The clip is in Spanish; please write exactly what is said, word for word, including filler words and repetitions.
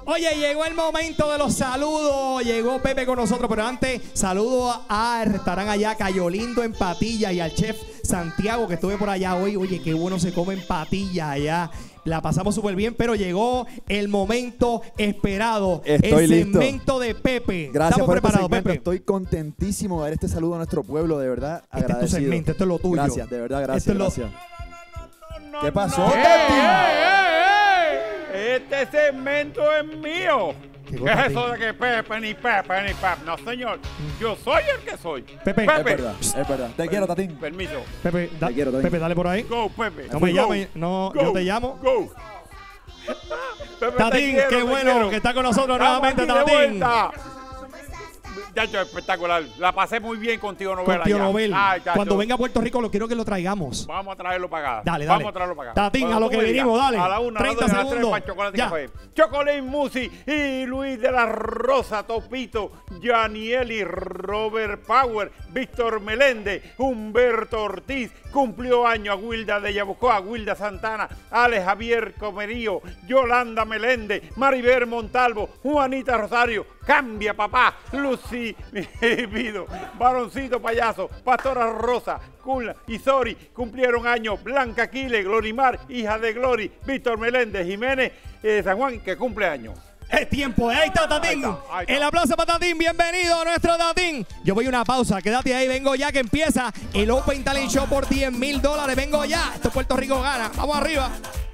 Oye, llegó el momento de los saludos. Llegó Pepe con nosotros, pero antes saludo al restaurante allá Cayo Lindo en Patilla y al chef Santiago que estuve por allá hoy. Oye, qué bueno se come en Patilla allá. La pasamos súper bien, pero llegó el momento esperado. Estoy el listo. segmento de Pepe. Gracias Estamos por este preparados, segmento. Pepe. Estoy contentísimo de dar este saludo a nuestro pueblo, de verdad, Este agradecido. es tu segmento, esto es lo tuyo. Gracias, de verdad, gracias, Esto es lo- gracias. No, ¿Qué pasó, no. Tati? ¡Ey, ey, ey! Este segmento es mío. ¿Qué ¿Qué cosa, es eso de que Pepe ni Pepe ni Pepe? No, señor. Yo soy el que soy. Pepe. Es verdad, es verdad. Te quiero, Tatín. Permiso. Pepe, da- Te quiero, Tatín. Pepe, dale por ahí. Go, Pepe. No me Go. llames, no, Go. yo te llamo. Go. Pepe, te Tatín, quiero, qué te bueno quiero. que está con nosotros Estamos nuevamente, aquí de Tatín. vuelta. Chacho, espectacular. La pasé muy bien con Tío Nobel. Con Tío allá. Nobel. Ay, chacho. Cuando venga a Puerto Rico, lo quiero que lo traigamos. Vamos a traerlo para acá. Dale, dale. Vamos a traerlo para acá. Tatín, Cuando a lo tú que me digas. venimos, dale. A la una, treinta a la dos y a las tres segundos. para chocolate y Ya. café. Chocolate Musi y Luis de la Rosa, Topito, Janieli, Robert Power, Víctor Meléndez, Humberto Ortiz, cumplió año a Wilda de Yabucoa, Wilda Santana, Alex Javier Comerío, Yolanda Meléndez, Maribel Montalvo, Juanita Rosario, Cambia Papá, Lucy Pido, Varoncito Payaso, Pastora Rosa, Cula y Sori cumplieron años, Blanca Aquile, Glorimar, hija de Glory, Víctor Meléndez, Jiménez eh, San Juan, que cumple años. Es tiempo, ahí está Tatín. Ahí está, ahí está. El aplauso para Tatín, bienvenido a nuestro Tatín. Yo voy a una pausa, quédate ahí, vengo ya que empieza el Open Talent Show por diez mil dólares. Vengo ya, esto Puerto Rico gana. Vamos arriba.